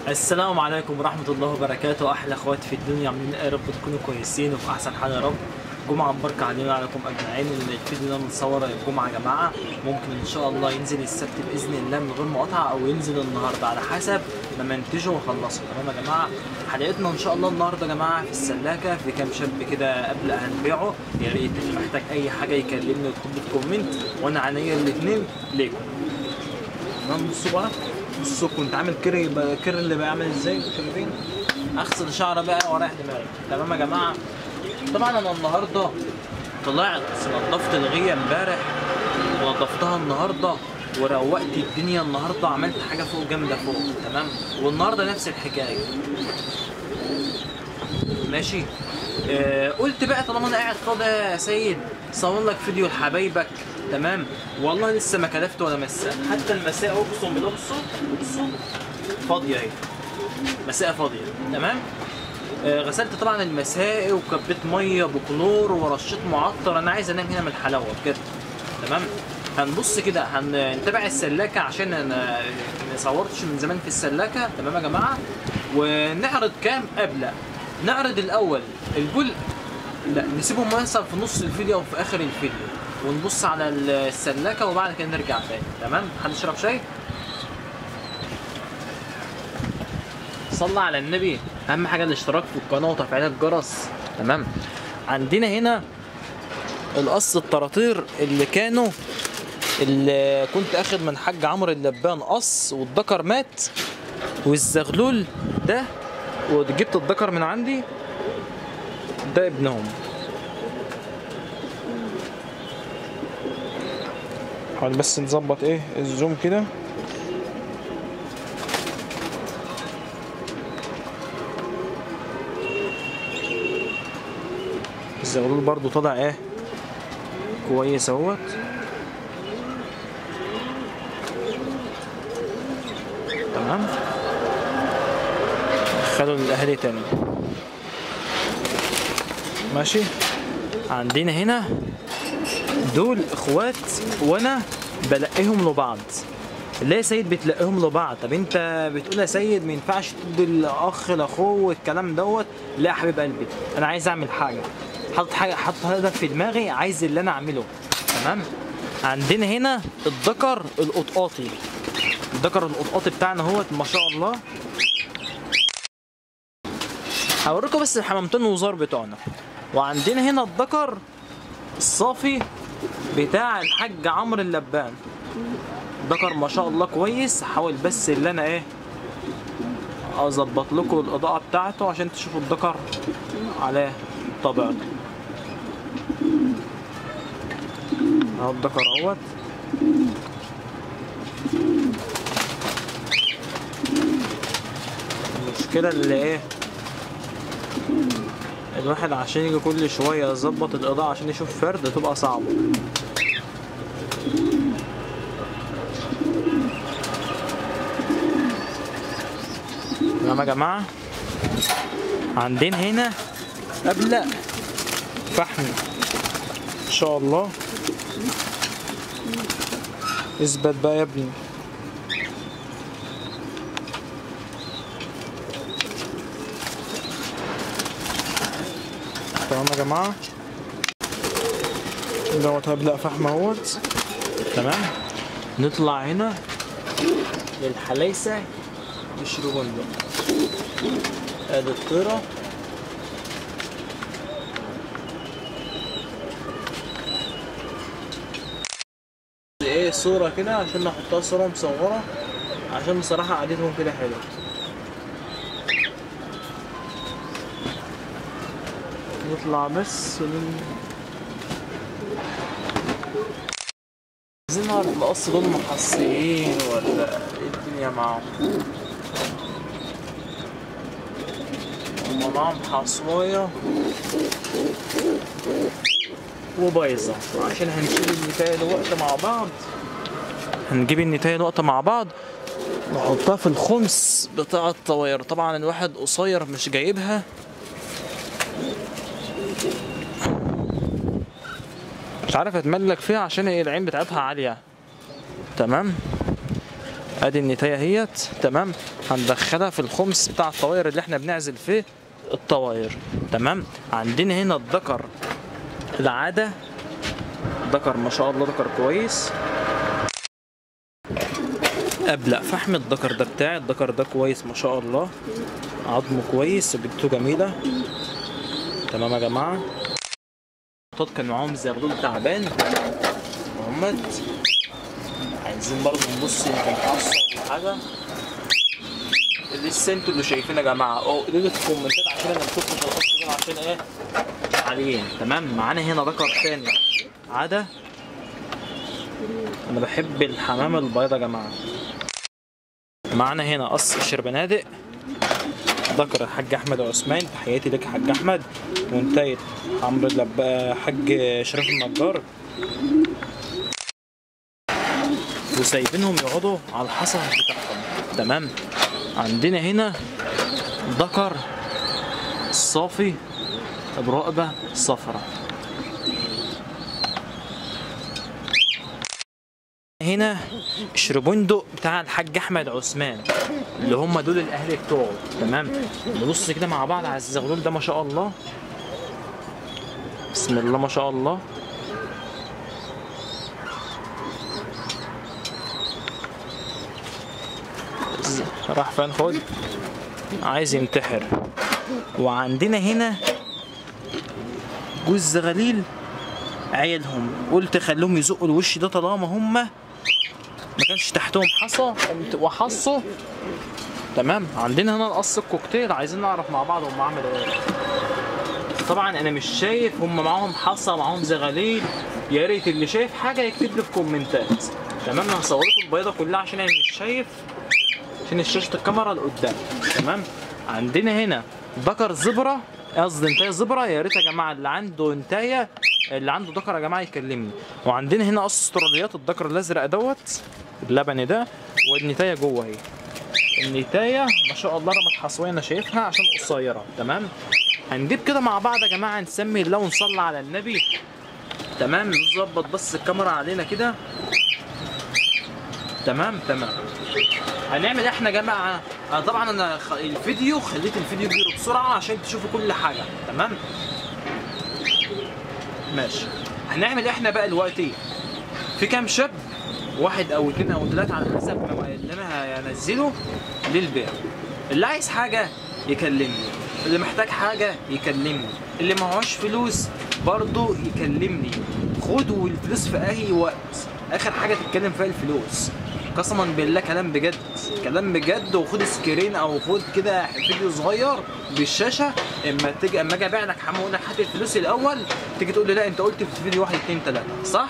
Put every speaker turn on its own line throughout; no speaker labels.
السلام عليكم ورحمة الله وبركاته. أحلى أخوات في الدنيا، عاملين إيه؟ يا رب تكونوا كويسين وفي أحسن حال يا رب. جمعة مباركة علينا وعليكم أجمعين. الفيديو ده متصور الجمعة يا جماعة، ممكن إن شاء الله ينزل السبت بإذن الله من غير مقاطعة، أو ينزل النهاردة على حسب ما منتجه ونخلصه. تمام يا جماعة؟ حلقتنا إن شاء الله النهاردة يا جماعة في السلاكة، في كام شاب كده قبل هنبيعه. يا ريت اللي محتاج أي حاجة يكلمني ويكتب لي في كومنت، وأنا عينيا الاتنين ليكم. تمام؟ بصوا بقى، بصوا كنت عامل كير اللي بعمل ازاي، شايفين؟ اغسل شعره بقى واريح دماغي. تمام يا جماعه؟ طبعا انا النهارده طلعت نضفت الغيه امبارح ونضفتها النهارده وروقت الدنيا النهارده، عملت حاجه فوق جامده فوق. تمام؟ والنهارده نفس الحكايه. ماشي. قلت بقى طالما انا قاعد فاضي يا سيد صور لك فيديو لحبايبك. تمام؟ والله لسه ما كلفت ولا مساء، حتى المساء اقسم بالله بصوا فاضيه اهي، مساء فاضيه. تمام؟ غسلت طبعا المساء وكبيت ميه بكلور ورشيت معطر. انا عايز انام هنا من الحلاوه بجد. تمام؟ هنبص كده هنتابع السلاكه عشان انا ما صورتش من زمان في السلاكه. تمام يا جماعه؟ ونعرض كام قبل. نعرض الاول البول، لا نسيبهم مثلا في نص الفيديو او في اخر الفيديو، ونبص على السلاكه وبعد كده نرجع تاني. تمام؟ حد يشرب شاي؟ صلى على النبي. اهم حاجه الاشتراك في القناه وتفعيل الجرس. تمام؟ عندنا هنا القص الطراطير اللي كنت اخد من حاج عمرو اللبان قص، والذكر مات، والزغلول ده وجبت الذكر من عندي ده ابنهم. حاول بس نظبط ايه الزوم كده. الزغلول برضو طلع ايه كويس اهوت. تمام؟ دخلوا للاهالي تاني. ماشي. عندنا هنا دول اخوات وانا بلقيهم لبعض. ليه يا سيد بتلقيهم لبعض؟ طب انت بتقول يا سيد ما ينفعش تدي الاخ لاخوه والكلام دوت. لا يا حبيب قلبي، انا عايز اعمل حاجه، حاطط هدف في دماغي، عايز اللي انا اعمله. تمام؟ عندنا هنا الذكر القطقاطي، الذكر القطقاطي بتاعنا اهوت ما شاء الله. هوريكم بس الحمامتين وزار بتوعنا. وعندنا هنا الذكر الصافي بتاع الحاج عمرو اللبان، ذكر ما شاء الله كويس. هحاول بس اللي انا ايه اظبط لكم الاضاءه بتاعته عشان تشوفوا الذكر على طبيعته. اهو الذكر اهوت. المشكله اللي ايه الواحد عشان يجي كل شويه يظبط الاضاءه عشان يشوف فرد تبقى صعبه. تمام يا جماعه؟ عندنا هنا ابلق فحم ان شاء الله. اثبت بقى يا ابني. تمام يا جماعه؟ دوت هبلق فحم اهوت. تمام؟ نطلع هنا للحلايسه يشربون بقى. ادي الطيره. ايه صوره كده عشان نحطها صوره مصوره، عشان بصراحه قعدتهم كده حلوه. نطلع بس عايزين نعرف القص دول محصيين ولا ايه الدنيا معاهم. هما معاهم حصوايه وبايظه، عشان هنشيل النتايه دلوقتي مع بعض. هنجيب النتايه دلوقتي مع بعض نحطها في الخمس بتاع الطواير. طبعا الواحد قصير مش جايبها، مش عارف اتملك فيها عشان هي العين بتاعتها عاليه. تمام؟ ادي النتايه اهيت. تمام، هندخلها في الخمس بتاع الطواير اللي احنا بنعزل فيه الطواير. تمام، عندنا هنا الذكر العاده، ذكر ما شاء الله ذكر كويس. ابلق فحم الذكر ده بتاعي، الذكر ده كويس ما شاء الله، عظمه كويس وبيضته جميله. تمام يا جماعه. كان معاهم زغلول تعبان اهمت، عايزين برضه نبص يمكن حصه ولا حاجه. لسه انتوا اللي شايفين يا جماعه قولوا لي في الكومنتات عشان انا مشوفتش القصه دول عشان ايه عاليين. تمام، معانا هنا ذكر تاني عاده. انا بحب الحمام البيض يا جماعه. معانا هنا قص الشربنادق، ذكر الحاج احمد عثمان، تحياتي لك يا حاج احمد، وانتهت عمرو حاج شريف النجار، وسايبينهم يقعدوا على الحصى بتاعهم. تمام، عندنا هنا ذكر الصافي برقبه صفرا. هنا الشربندق بتاع الحاج احمد عثمان اللي هم دول الاهل بتوعه. تمام، نبص كده مع بعض على الزغلول ده ما شاء الله، بسم الله ما شاء الله. راح فين؟ خد، عايز ينتحر. وعندنا هنا جوز زغاليل عيالهم، قلت خليهم يزقوا الوش ده طالما هم ما كانش تحتهم حصى وحصوا. تمام، عندنا هنا القص الكوكتيل، عايزين نعرف مع بعض هم عملوا ايه. طبعا انا مش شايف هم معاهم حصى معاهم زغاليل، يا ريت اللي شايف حاجه يكتب لي في كومنتات. تمام، انا هصور لكم البيضه كلها عشان انا مش شايف عشان شاشه الكاميرا اللي قدام. تمام، عندنا هنا ذكر زبره، قصدي انتايه زبره، يا ريت يا جماعه اللي عنده انتايه اللي عنده ذكر يا جماعه يكلمني. وعندنا هنا قص استراليات، الذكر الازرق دوت اللبني ده، والنتايه جوه اهي. النتايه ما شاء الله رمت حصويه انا شايفها عشان قصيره. تمام، هنجيب كده مع بعض يا جماعه نسمي الله ونصلي على النبي. تمام، نظبط بس الكاميرا علينا كده. تمام، هنعمل احنا يا جماعه. طبعا انا الفيديو خليت الفيديو يجري بسرعه عشان تشوفوا كل حاجه. تمام، ماشي. هنعمل احنا بقى دلوقتي في كام شاب، واحد او اتنين او تلاته على حسب اللي انا هنزله للبيع. اللي عايز حاجه يكلمني، اللي محتاج حاجه يكلمني، اللي معهوش فلوس برضه يكلمني. خدوا الفلوس في اي وقت، اخر حاجه تتكلم فيها الفلوس. قسما بالله كلام بجد، كلام بجد. وخد سكرين او خد كده فيديو صغير بالشاشه، اما اجي ابيع لك حمام اقول لك هات الفلوس الاول، تيجي تقول لي لا انت قلت في فيديو 1 2 3 صح؟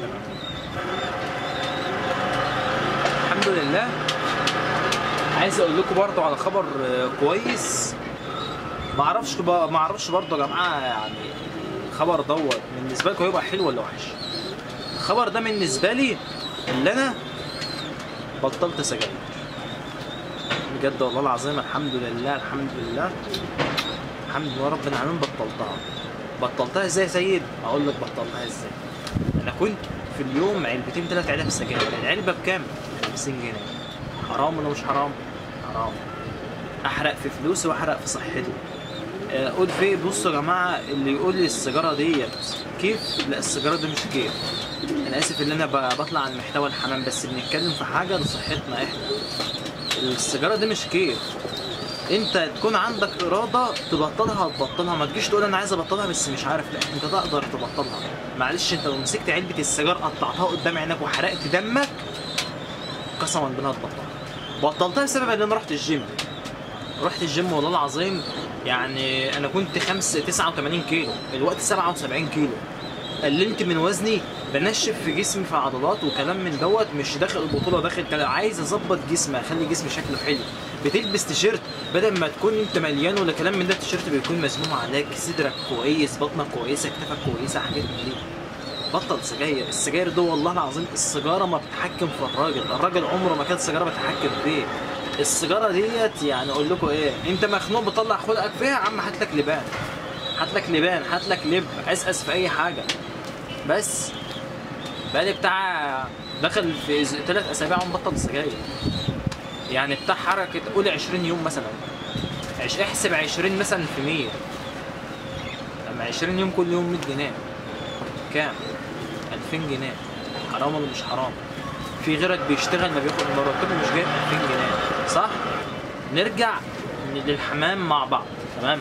الحمد لله. عايز اقول لكم برضه على خبر كويس، ما اعرفش برضه يا جماعه، يعني الخبر دوت بالنسبه لكم هيبقى حلو ولا وحش. الخبر ده بالنسبه لي اللي انا بطلت سجاير بجد والله العظيم. الحمد لله الحمد لله الحمد لله رب العالمين. بطلتها ازاي يا سيد؟ اقول لك بطلتها ازاي. انا كنت في اليوم علبتين 3 علب سجاير، العلبه بكام؟ 50 جنيه. حرام ولا مش حرام؟ حرام. احرق في فلوسي واحرق في صحتي. اقول في بصوا يا جماعه، اللي يقول لي السيجاره ديت كيف، لا السيجاره دي مش كيف. انا اسف ان انا بطلع عن محتوى الحمام، بس بنتكلم في حاجه لصحتنا احنا. السيجاره دي مش كيف. انت تكون عندك اراده تبطلها هتبطلها، ما تجيش تقول انا عايز ابطلها بس مش عارف. لا انت تقدر تبطلها. معلش انت لو مسكت علبه السيجار قطعتها قدام عينك وحرقت دمك قسما بالله هتبطلها. بطلتها بسبب ان انا رحت الجيم والله العظيم. يعني انا كنت 89 كيلو، الوقت 77 كيلو. قللت من وزني، بنشف في جسمي في عضلات وكلام من دوت. مش داخل البطوله، داخل كلام. عايز اظبط جسمي، اخلي جسمي شكله حلو. بتلبس تيشيرت بدل ما تكون انت مليان ولا كلام من ده، التيشيرت بيكون مزنوق عليك، صدرك كويس، بطنك كويسه، كتفك كويسه، حاجات من دي. بطل سجاير. السجاير ده والله العظيم السيجاره ما بتتحكم في الراجل عمره ما كانت السيجاره بتتحكم فيه. السيجاره ديت يعني اقول لكم ايه، انت مخنوق بتطلع خلقك فيها يا عم، هات لك لبان، هات لك لب، اسقس في اي حاجه. بس بقالي بتاع دخل في 3 اسابيع ومبطل سجاير. يعني بتاع حركه قول 20 يوم مثلا، احسب 20 مثلا في 100، لما 20 يوم كل يوم 100 جنيه كام؟ 2000 جنيه. حرام ولا مش حرام؟ في غيرك بيشتغل ما بياخد مرتبه مش جايب 2000 جنيه، صح؟ نرجع للحمام مع بعض، تمام؟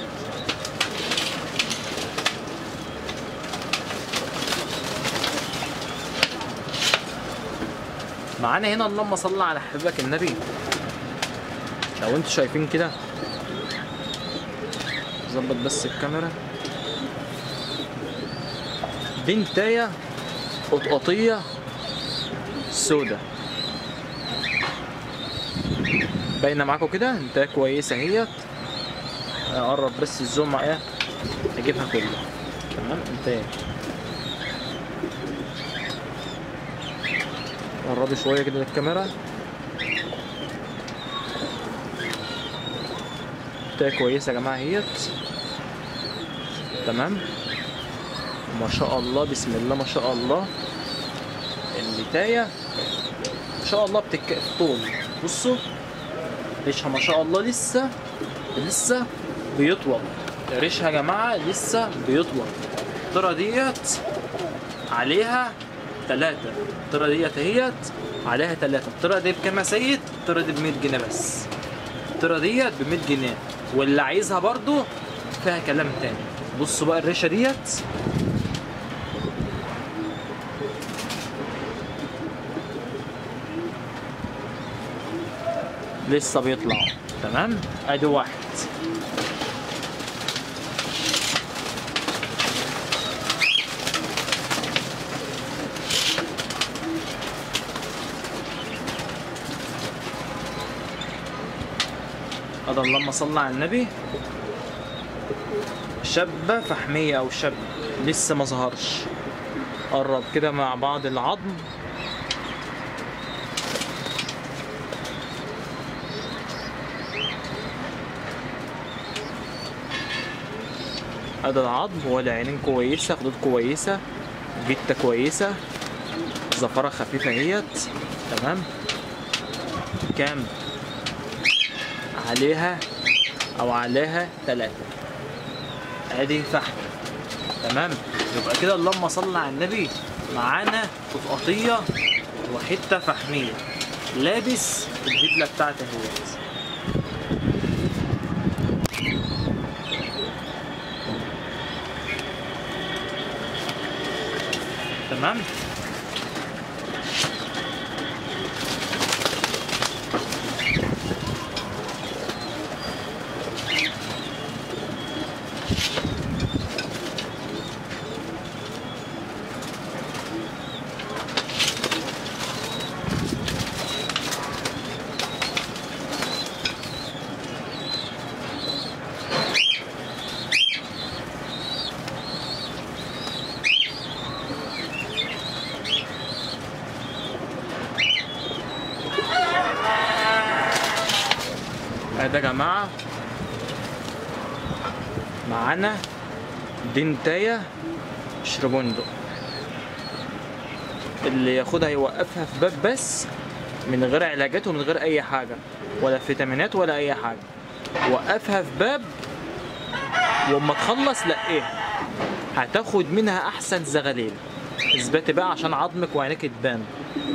معانا هنا اللهم صل على حبيبك النبي. لو انتوا شايفين كده، ظبط بس الكاميرا. دي نتاية قطقطية سودا، باينة معاكم كده؟ نتاية كويسة اهيت. اقرب بس الزوم معايا اجيبها كلها، تمام؟ نتاية قربي شوية كده للكاميرا. نتاية كويسة يا جماعة اهيت، تمام؟ ما شاء الله بسم الله ما شاء الله. النتاية ما شاء الله بتتكئ في طول، بصوا ريشها ما شاء الله لسه بيطول. ريشها يا جماعة لسه بيطول. الطرة ديت عليها 3، الطرة ديت اهيت عليها 3. الطرة دي بكام يا سيد؟ الطرة دي ب100 جنيه بس. الطرة ديت ب100 جنيه، واللي عايزها برضو فيها كلام تاني. بصوا بقى الريشة ديت لسه بيطلع، تمام؟ ادي واحد. هذا اللهم صل على النبي. شابة فحمية او شاب لسه ما ظهرش. قرب كده مع بعض العظم. هذا العظم، والعينين كويسة، خدود كويسة، جتة كويسة، زفرة خفيفة اهيت، تمام؟ كام؟ عليها 3. ادي فحم، تمام؟ يبقى كده اللهم صل على النبي. معانا قطقطية وحتة فحمية، لابس الهبلة بتاعتي اهيت. تمام؟ ده يا جماعة معانا دي نتاية شربندق. اللي ياخدها يوقفها في باب بس، من غير علاجات ومن غير اي حاجة، ولا فيتامينات ولا اي حاجة. وقفها في باب، واما تخلص لقيها هتاخد منها احسن زغليل. اثبتي بقى عشان عظمك وعينيك تبان.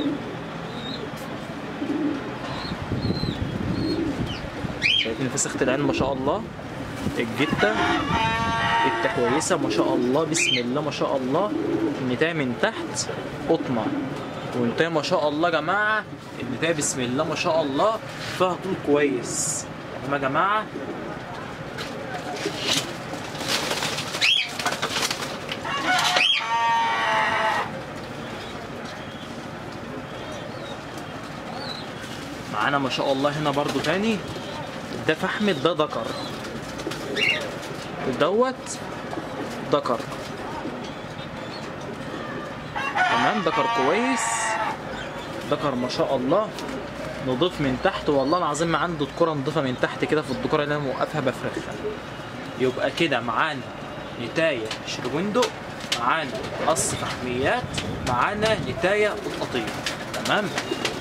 شايفين فسخة العين ما شاء الله. الجتة كويسة ما شاء الله بسم الله ما شاء الله. النتاية من تحت قطمة، والنتاية ما شاء الله يا جماعة. النتاية بسم الله ما شاء الله فيها طول كويس، تمام يا جماعة؟ معانا ما شاء الله هنا برضو تاني. ده فحم، ده ذكر، دوت ذكر، تمام؟ ذكر كويس، ذكر ما شاء الله نضيف من تحت. والله العظيم ما عنده دكوره نضيفه من تحت كده في الدكوره اللي انا موقفها بفرخها. يبقى كده معانا نتاية شربندق معانا قص فحميات، معانا نتايه وقطيه. تمام.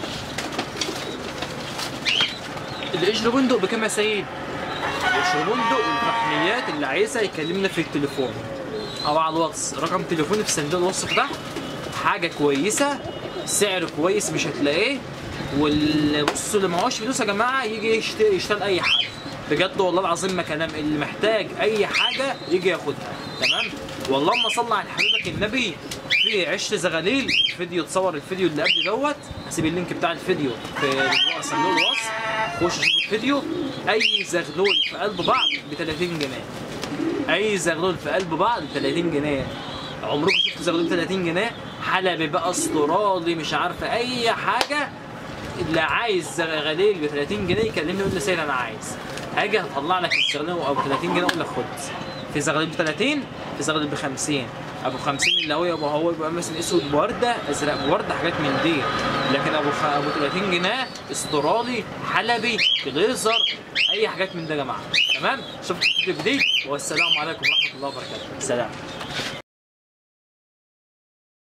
القشر بندق بكام يا سيد؟ القشر بندق والفحميات اللي عايزها يكلمنا في التليفون او على الواتس، رقم تليفوني في صندوق الوصف ده. حاجه كويسه، سعر كويس مش هتلاقيه. بصوا اللي معهوش فلوس يا جماعه يجي يشتري اي حاجه بجد والله العظيم ما كلام، اللي محتاج اي حاجه يجي ياخدها. تمام. واللهم صل على حبيبك النبي. في عشت زغاليل فيديو، اتصور الفيديو اللي قبل دوت، هسيب اللينك بتاع الفيديو في صندوق الوصف، خش شوف الفيديو. اي زغلول في قلب بعض ب 30 جنيه. اي زغلول في قلب بعض ب 30 جنيه. عمركم شفتوا زغلول ب 30 جنيه؟ حلبي بقى، استرالي، مش عارفه اي حاجه. اللي عايز زغاليل ب 30 جنيه يكلمني يقول لي سيد انا عايز. هاجي هطلع لك الزغلول ابو 30 جنيه اقول لك خد. في زغلول ب 30، في زغلول ب 50. ابو 50 اللي هو يبقى مثلا اسود بورده، ازرق بورده، حاجات من دي. لكن ابو 30 جنيه استرالي، حلبي، جليزر، اي حاجات من ده يا جماعه. تمام. اشوفكم في فيديو جديد، والسلام عليكم ورحمه الله وبركاته. سلام.